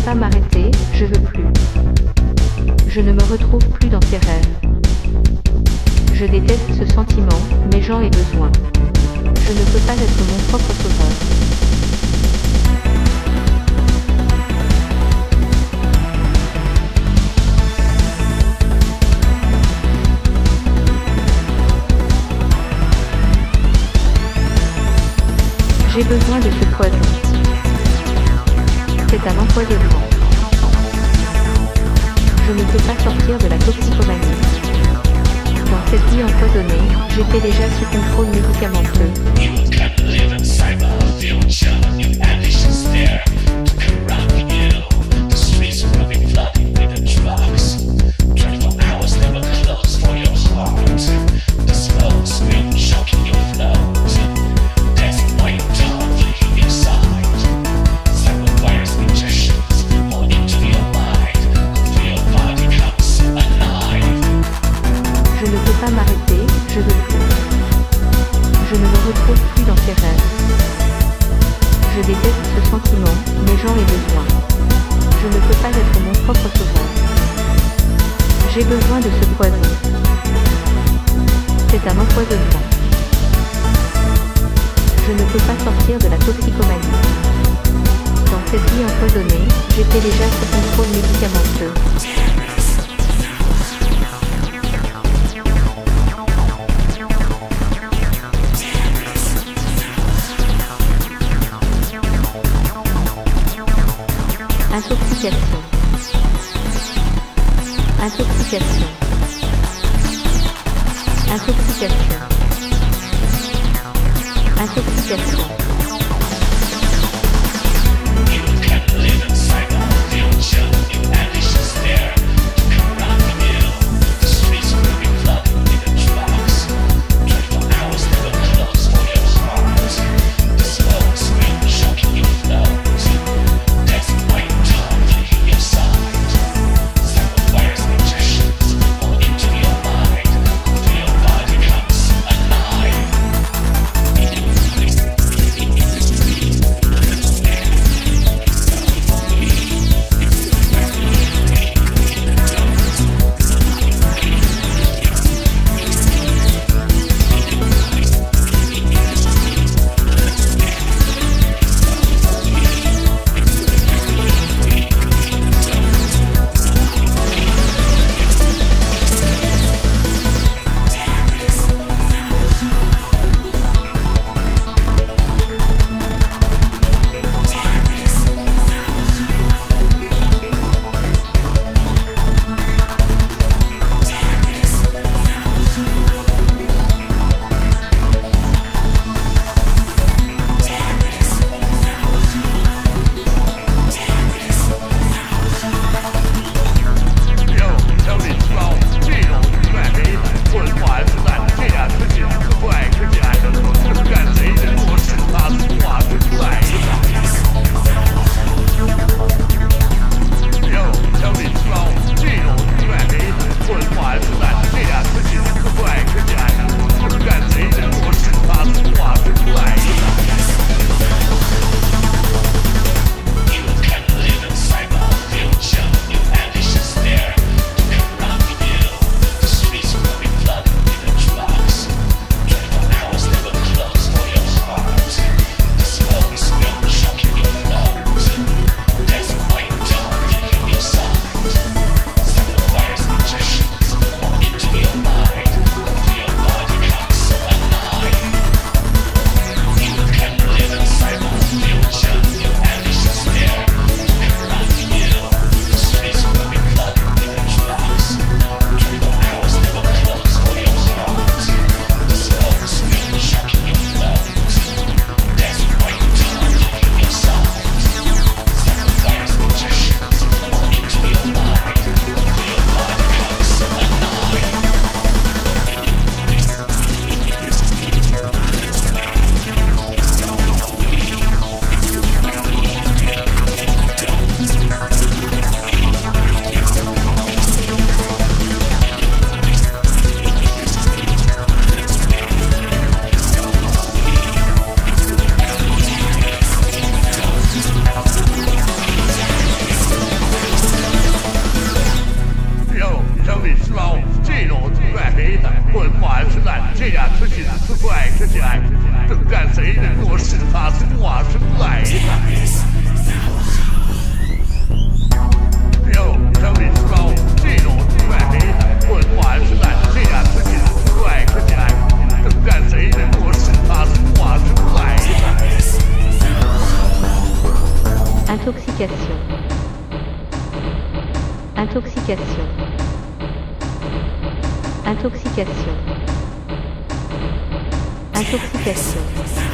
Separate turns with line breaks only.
pas m'arrêter, je veux plus. Je ne me retrouve plus dans ces rêves. Je déteste ce sentiment, mais j'en ai besoin. Je ne peux pas être mon propre sauveur. J'ai besoin de ce poison. C'est un empoisonnement. Je ne peux pas sortir de la toxicomanie. Dans cette vie empoisonnée, j'étais déjà sous contrôle médicamenteux. Je ne peux pas m'arrêter, je veux plus. Je ne me retrouve plus dans ces rêves. Je déteste ce sentiment, mais j'en ai besoin. Je ne peux pas être mon propre sauveur. J'ai besoin de ce poison. C'est un empoisonnement. Je ne peux pas sortir de la toxicomanie. Dans cette vie empoisonnée, j'étais déjà sous contrôle médicamenteux. Intoxication. Intoxication. Intoxication. Intoxication.
这俩吃紧吃快吃起来，正干贼人若是他从瓦生来的。哟，张李出高，这种猪外黑混瓦生来，这俩吃紧吃快吃起来，正干贼人若是他从瓦生来的。
Intoxication. Intoxication. Intoxication. Intoxication.